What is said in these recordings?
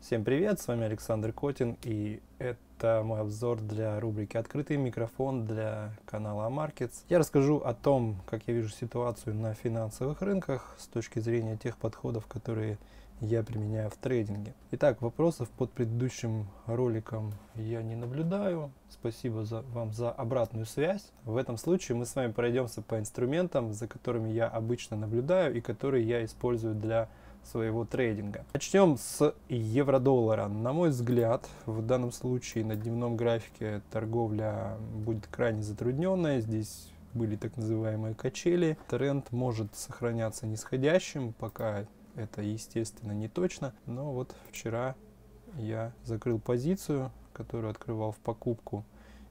Всем привет, с вами Александр Котин, и это мой обзор для рубрики «Открытый микрофон» для канала Markets. Я расскажу о том, как я вижу ситуацию на финансовых рынках с точки зрения тех подходов, которые я применяю в трейдинге. Итак, вопросов под предыдущим роликом я не наблюдаю. Спасибо вам за обратную связь. В этом случае мы с вами пройдемся по инструментам, за которыми я обычно наблюдаю и которые я использую для своего трейдинга. Начнем с евро-доллара. На мой взгляд, в данном случае на дневном графике торговля будет крайне затрудненная. Здесь были так называемые качели. Тренд может сохраняться нисходящим, пока это, естественно, не точно. Но вот вчера я закрыл позицию, которую открывал в покупку.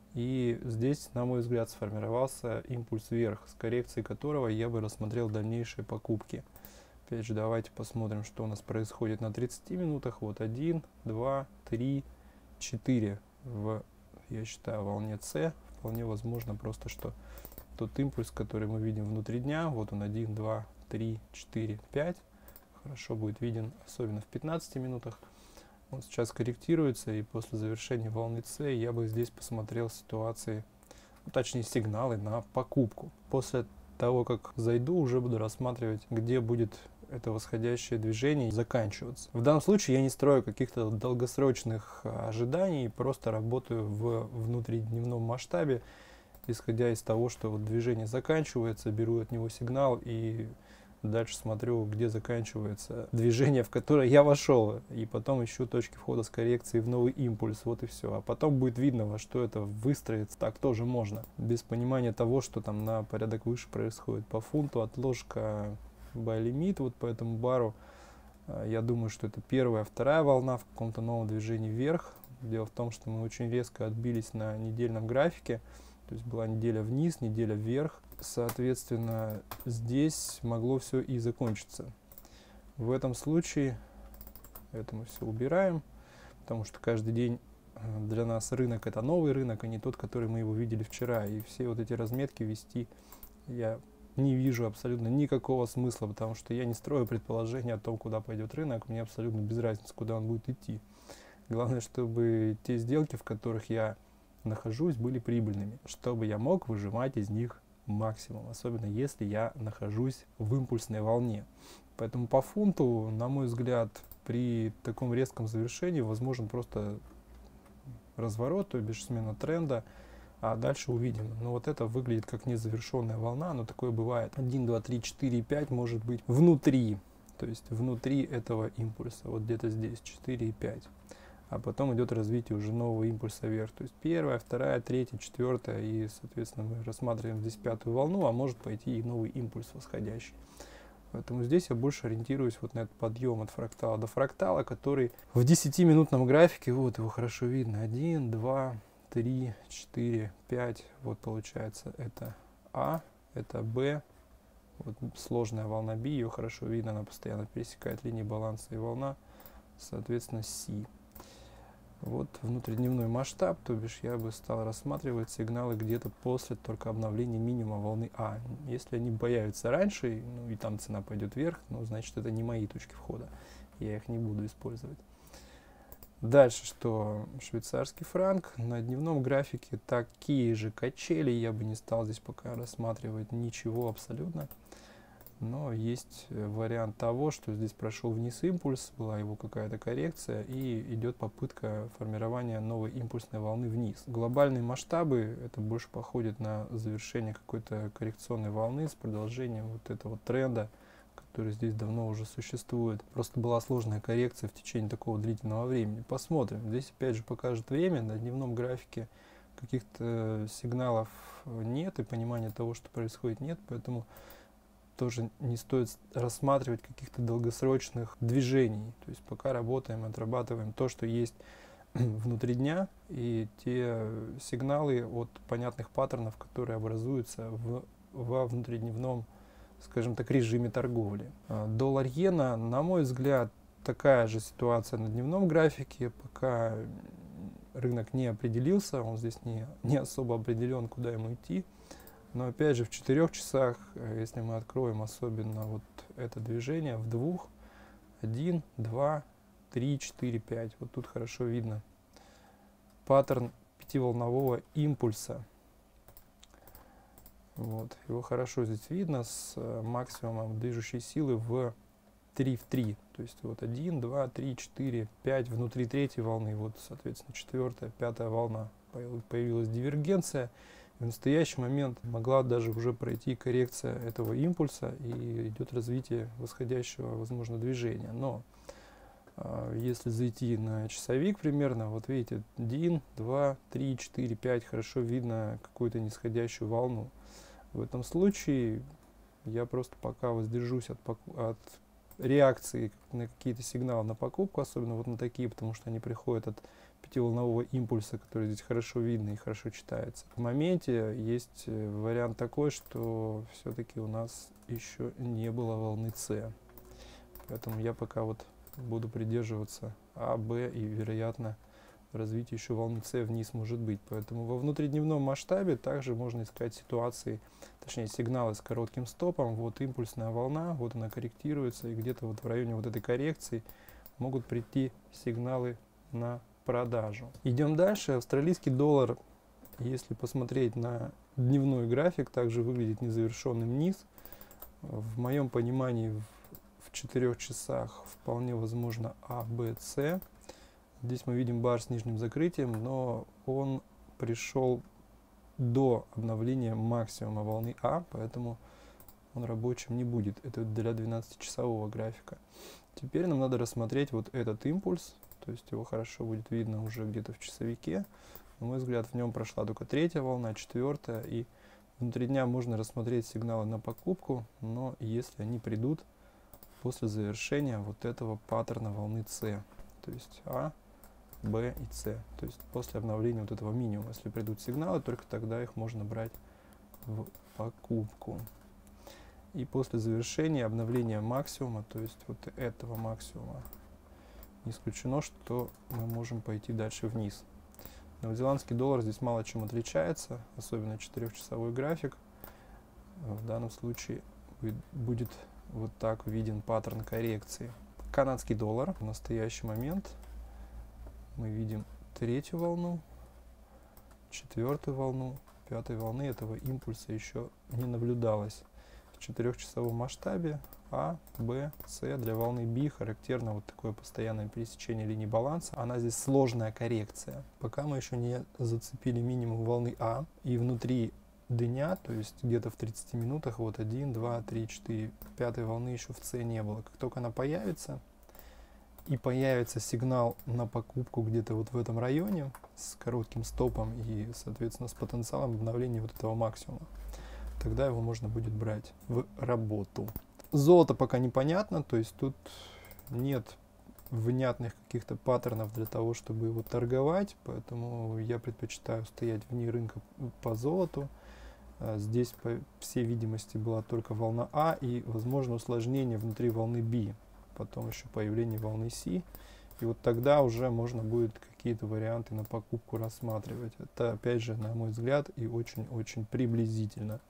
И здесь, на мой взгляд, сформировался импульс вверх, с коррекцией которого я бы рассмотрел дальнейшие покупки. Опять же, давайте посмотрим, что у нас происходит на 30 минутах. Вот 1, 2, 3, 4 в, я считаю, волне С. Вполне возможно просто, что тот импульс, который мы видим внутри дня, вот он 1, 2, 3, 4, 5, хорошо будет виден, особенно в 15 минутах. Он сейчас корректируется, и после завершения волны С я бы здесь посмотрел ситуации, точнее сигналы на покупку. После того, как зайду, уже буду рассматривать, где будет это восходящее движение заканчиваться. В данном случае я не строю каких-то долгосрочных ожиданий, просто работаю в внутридневном масштабе, исходя из того, что вот движение заканчивается, беру от него сигнал и дальше смотрю, где заканчивается движение, в которое я вошел, и потом ищу точки входа с коррекцией в новый импульс, вот и все. А потом будет видно, во что это выстроится. Так тоже можно, без понимания того, что там на порядок выше происходит. По фунту отложка buy limit, вот по этому бару, я думаю, что это первая, вторая волна в каком-то новом движении вверх. Дело в том, что мы очень резко отбились на недельном графике, то есть была неделя вниз, неделя вверх. Соответственно, здесь могло все и закончиться. В этом случае это мы все убираем, потому что каждый день для нас рынок — это новый рынок, а не тот, который мы его видели вчера. И все вот эти разметки вести я не вижу абсолютно никакого смысла, потому что я не строю предположения о том, куда пойдет рынок. Мне абсолютно без разницы, куда он будет идти. Главное, чтобы те сделки, в которых я нахожусь, были прибыльными, чтобы я мог выжимать из них максимум, особенно если я нахожусь в импульсной волне. Поэтому по фунту, на мой взгляд, при таком резком завершении возможен просто разворот, то бишь смена тренда, а дальше увидим. Но вот это выглядит как незавершенная волна, но такое бывает. 1, 2, 3, 4, 5 может быть внутри, то есть внутри этого импульса, вот где-то здесь 4 и 5. А потом идет развитие уже нового импульса вверх. То есть первая, вторая, третья, четвертая, и, соответственно, мы рассматриваем здесь пятую волну, а может пойти и новый импульс восходящий. Поэтому здесь я больше ориентируюсь вот на этот подъем от фрактала до фрактала, который в 10-минутном графике, вот его хорошо видно, 1, 2, 3, 4, 5, вот получается это А, это Б, вот сложная волна B, ее хорошо видно, она постоянно пересекает линии баланса, и волна, соответственно, С. Вот внутридневной масштаб, то бишь я бы стал рассматривать сигналы где-то после только обновления минимума волны А. Если они появятся раньше, ну и там цена пойдет вверх, ну значит это не мои точки входа, я их не буду использовать. Дальше, что швейцарский франк, на дневном графике такие же качели, я бы не стал здесь пока рассматривать ничего абсолютно. Но есть вариант того, что здесь прошел вниз импульс, была его какая-то коррекция, и идет попытка формирования новой импульсной волны вниз. Глобальные масштабы, это больше походит на завершение какой-то коррекционной волны с продолжением вот этого тренда, который здесь давно уже существует. Просто была сложная коррекция в течение такого длительного времени. Посмотрим. Здесь опять же покажет время, на дневном графике каких-то сигналов нет, и понимания того, что происходит, нет, поэтому тоже не стоит рассматривать каких-то долгосрочных движений. То есть пока работаем, отрабатываем то, что есть внутри дня, и те сигналы от понятных паттернов, которые образуются во внутридневном, скажем так, режиме торговли. Доллар-иена, на мой взгляд, такая же ситуация на дневном графике, пока рынок не определился, он здесь не особо определен, куда ему идти. Но опять же в 4 часах, если мы откроем особенно вот это движение, в 2, 1, 2, 3, 4, 5. Вот тут хорошо видно паттерн пятиволнового импульса. Вот. Его хорошо здесь видно с максимумом движущей силы в 3 в 3. То есть вот 1, 2, 3, 4, 5 внутри третьей волны. Вот, соответственно, четвертая, пятая волна. Появилась дивергенция. В настоящий момент могла даже уже пройти коррекция этого импульса, и идет развитие восходящего, возможно, движения. Но если зайти на часовик примерно, вот видите, 1, 2, 3, 4, 5, хорошо видно какую-то нисходящую волну. В этом случае я просто пока воздержусь от реакции на какие-то сигналы на покупку, особенно вот на такие, потому что они приходят от пятиволнового импульса, который здесь хорошо видно и хорошо читается. В моменте есть вариант такой, что все-таки у нас еще не было волны С. Поэтому я пока вот буду придерживаться А, Б и, вероятно, развитие еще волны С вниз может быть. Поэтому во внутридневном масштабе также можно искать ситуации, точнее сигналы с коротким стопом. Вот импульсная волна, вот она корректируется, и где-то вот в районе вот этой коррекции могут прийти сигналы на продажу. Идем дальше. Австралийский доллар, если посмотреть на дневной график, также выглядит незавершенным низ. В моем понимании в 4 часах вполне возможно А, Б, С. Здесь мы видим бар с нижним закрытием, но он пришел до обновления максимума волны А, поэтому он рабочим не будет. Это для 12-часового графика. Теперь нам надо рассмотреть вот этот импульс, то есть его хорошо будет видно уже где-то в часовике. На мой взгляд, в нем прошла только третья волна, четвертая, и внутри дня можно рассмотреть сигналы на покупку, но если они придут после завершения вот этого паттерна волны С, то есть А, Б и С, то есть после обновления вот этого минимума. Если придут сигналы, только тогда их можно брать в покупку. И после завершения обновления максимума, то есть вот этого максимума, не исключено, что мы можем пойти дальше вниз. Новозеландский доллар здесь мало чем отличается, особенно 4-часовой график. В данном случае будет вот так виден паттерн коррекции. Канадский доллар в настоящий момент мы видим третью волну, четвертую волну, пятой волны. Этого импульса еще не наблюдалось. В 4-часовом масштабе А, Б, С. Для волны B характерно вот такое постоянное пересечение линий баланса. Она здесь сложная коррекция. Пока мы еще не зацепили минимум волны А, и внутри дня, то есть где-то в 30 минутах, вот 1, 2, 3, 4, пятой волны еще в С не было. Как только она появится, и появится сигнал на покупку где-то вот в этом районе с коротким стопом и, соответственно, с потенциалом обновления вот этого максимума, тогда его можно будет брать в работу. Золото пока непонятно, то есть тут нет внятных каких-то паттернов для того, чтобы его торговать, поэтому я предпочитаю стоять вне рынка по золоту. Здесь, по всей видимости, была только волна А и, возможно, усложнение внутри волны B, потом еще появление волны С, и вот тогда уже можно будет какие-то варианты на покупку рассматривать. Это, опять же, на мой взгляд, и очень-очень приблизительно.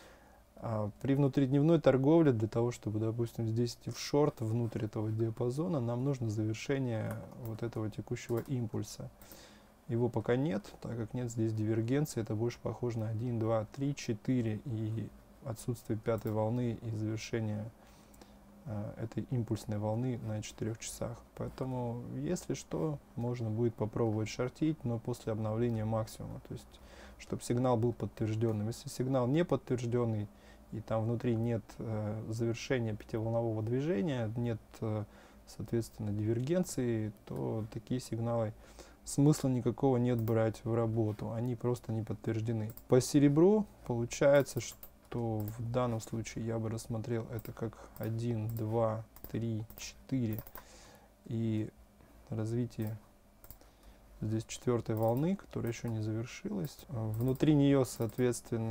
При внутридневной торговле, для того, чтобы, допустим, здесь идти в шорт внутрь этого диапазона, нам нужно завершение вот этого текущего импульса. Его пока нет, так как нет здесь дивергенции, это больше похоже на 1, 2, 3, 4 и отсутствие пятой волны и завершение этой импульсной волны на 4 часах. Поэтому, если что, можно будет попробовать шортить, но после обновления максимума, то есть, чтобы сигнал был подтвержденным. Если сигнал не подтвержденный, и там внутри нет завершения пятиволнового движения, нет, соответственно, дивергенции, то такие сигналы смысла никакого нет брать в работу, они просто не подтверждены. По серебру получается, что в данном случае я бы рассмотрел это как 1, 2, 3, 4 и развитие здесь четвертой волны, которая еще не завершилась. Внутри нее,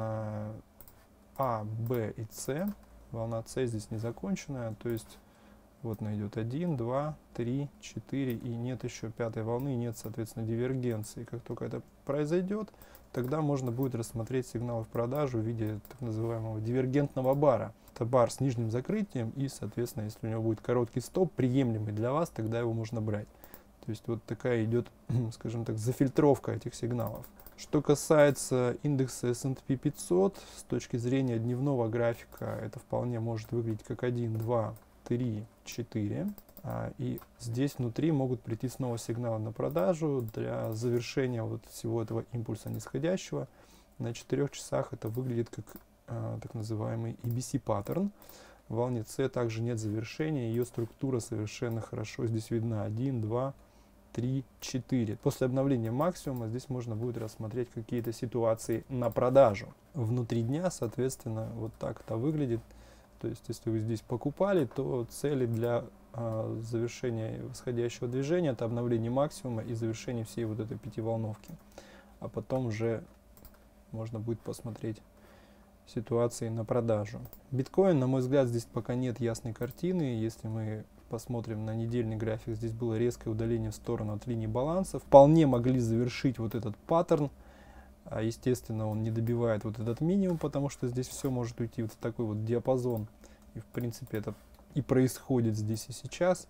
соответственно, А, Б и С. Волна С здесь не законченная, то есть Вот она идет 1, 2, 3, 4, и нет еще пятой волны, нет, соответственно, дивергенции. Как только это произойдет, тогда можно будет рассмотреть сигналы в продажу в виде так называемого дивергентного бара. Это бар с нижним закрытием, и, соответственно, если у него будет короткий стоп, приемлемый для вас, тогда его можно брать. То есть вот такая идет, скажем так, зафильтровка этих сигналов. Что касается индекса S&P 500, с точки зрения дневного графика, это вполне может выглядеть как 1, 2, 3, 4. И здесь внутри могут прийти снова сигналы на продажу для завершения вот всего этого импульса нисходящего. На 4 часах это выглядит как так называемый EBC паттерн. В волне C также нет завершения, ее структура совершенно хорошо здесь видна. 1, 2, 3, 4. После обновления максимума здесь можно будет рассмотреть какие-то ситуации на продажу. Внутри дня, соответственно, вот так это выглядит. То есть, если вы здесь покупали, то цели для завершения восходящего движения — это обновление максимума и завершение всей вот этой пятиволновки. А потом уже можно будет посмотреть ситуации на продажу. Биткоин, на мой взгляд, здесь пока нет ясной картины. Если мы посмотрим на недельный график, здесь было резкое удаление в сторону от линии баланса. Вполне могли завершить вот этот паттерн. Естественно, он не добивает вот этот минимум, потому что здесь все может уйти вот в такой вот диапазон. И, в принципе, это и происходит здесь и сейчас.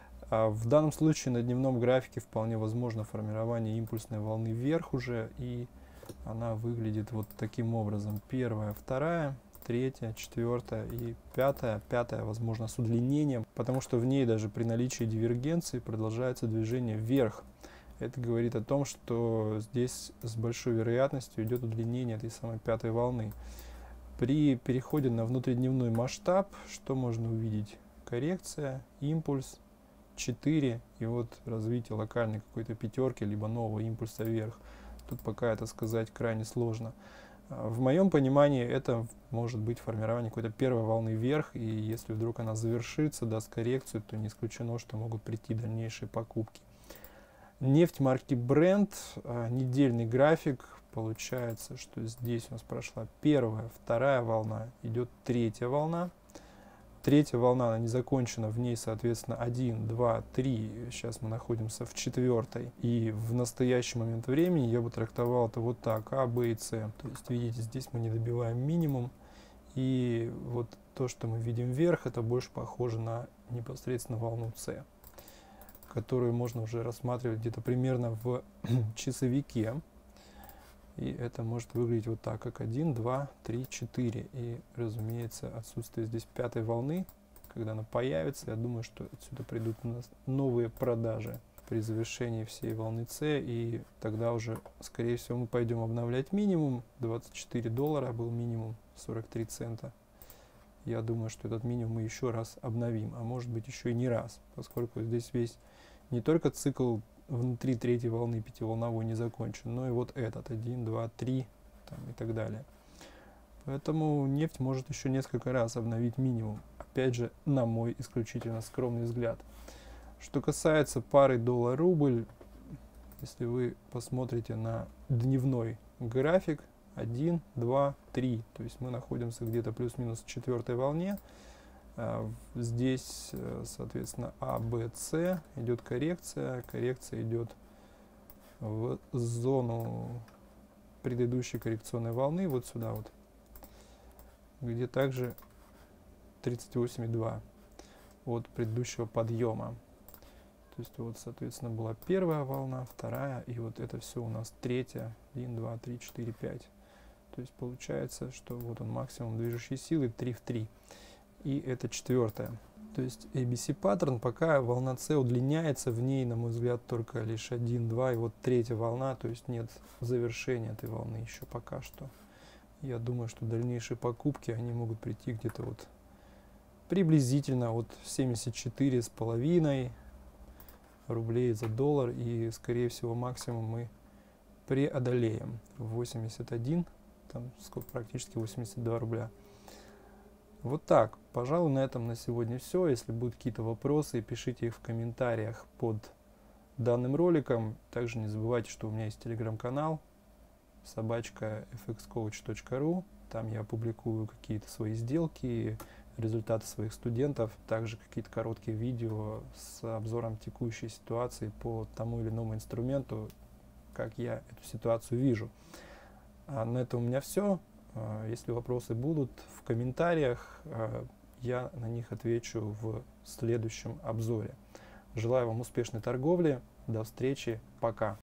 В данном случае на дневном графике вполне возможно формирование импульсной волны вверх уже. И она выглядит вот таким образом. Первая, вторая, третья, четвертая и пятая. Пятая, возможно, с удлинением, потому что в ней даже при наличии дивергенции продолжается движение вверх. Это говорит о том, что здесь с большой вероятностью идет удлинение этой самой пятой волны. При переходе на внутридневной масштаб, что можно увидеть? Коррекция, импульс, 4 и вот развитие локальной какой-то пятерки, либо нового импульса вверх. Тут пока это сказать крайне сложно. В моем понимании это может быть формирование какой-то первой волны вверх, и если вдруг она завершится, даст коррекцию, то не исключено, что могут прийти дальнейшие покупки. Нефть марки Brent, недельный график, получается, что здесь у нас прошла первая, вторая волна, идет третья волна. Третья волна, она не закончена, в ней, соответственно, 1, 2, 3, сейчас мы находимся в четвертой. И в настоящий момент времени я бы трактовал это вот так, А, Б и С. То есть, видите, здесь мы не добиваем минимум. И вот то, что мы видим вверх, это больше похоже на непосредственно волну С, которую можно уже рассматривать где-то примерно в часовике. И это может выглядеть вот так, как 1, 2, 3, 4. И, разумеется, отсутствие здесь пятой волны, когда она появится, я думаю, что отсюда придут у нас новые продажи при завершении всей волны С. И тогда уже, скорее всего, мы пойдем обновлять минимум. $24 был минимум, 43 цента. Я думаю, что этот минимум мы еще раз обновим, а может быть еще и не раз, поскольку здесь весь не только цикл внутри третьей волны пятиволновой не закончен, но и вот этот 1, 2, 3 там, и так далее. Поэтому нефть может еще несколько раз обновить минимум. Опять же, на мой исключительно скромный взгляд. Что касается пары доллар-рубль, если вы посмотрите на дневной график, 1, 2, 3, то есть мы находимся где-то плюс-минус в четвертой волне. Здесь, соответственно, А, Б, С, идет коррекция. Коррекция идет в зону предыдущей коррекционной волны, вот сюда вот, где также 38,2 от предыдущего подъема. То есть вот, соответственно, была первая волна, вторая, и вот это все у нас третья, 1, 2, 3, 4, 5. То есть получается, что вот он максимум движущей силы 3 в 3. И это четвертая. То есть ABC паттерн, пока волна С удлиняется, в ней, на мой взгляд, только лишь 1, 2, и вот третья волна, то есть нет завершения этой волны еще пока что. Я думаю, что дальнейшие покупки, они могут прийти где-то вот приблизительно от 74,5 рублей за доллар, и, скорее всего, максимум мы преодолеем 81, там сколько, практически 82 рубля. Вот так. Пожалуй, на этом на сегодня все. Если будут какие-то вопросы, пишите их в комментариях под данным роликом. Также не забывайте, что у меня есть телеграм-канал @fxcoach.ru. Там я публикую какие-то свои сделки, результаты своих студентов, также какие-то короткие видео с обзором текущей ситуации по тому или иному инструменту, как я эту ситуацию вижу. На этом у меня все. Если вопросы будут в комментариях, я на них отвечу в следующем обзоре. Желаю вам успешной торговли. До встречи. Пока.